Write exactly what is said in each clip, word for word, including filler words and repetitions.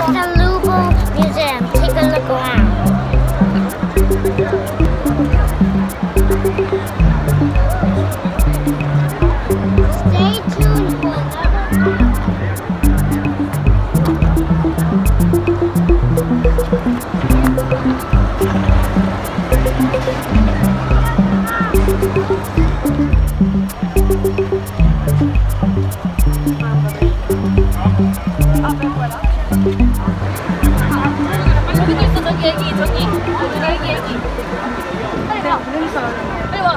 at the Louvre Museum. Take a look around. Stay tuned for 저기 여기 저기 여기 여기 빨리 와 빨리 와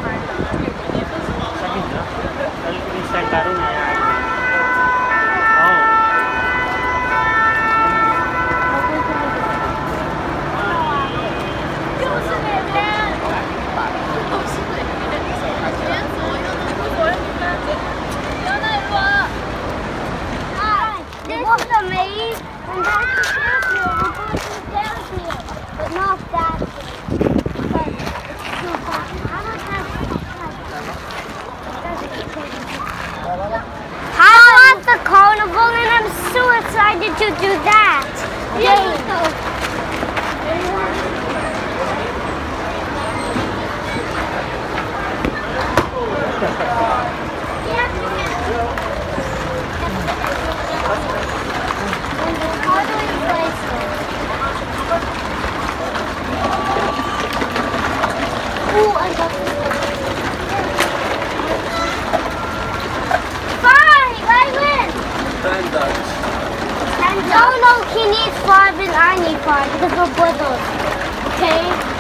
This is the maze, and that's the statue. We're going to the statue, but not that. But it's too far. I don't have I want the carnival, and I'm so excited to do that. Yay! Ooh, I got this one. Five! I win! Ten dollars. Ten dollars? No, no, he needs five and I need five because we're brothers. Okay?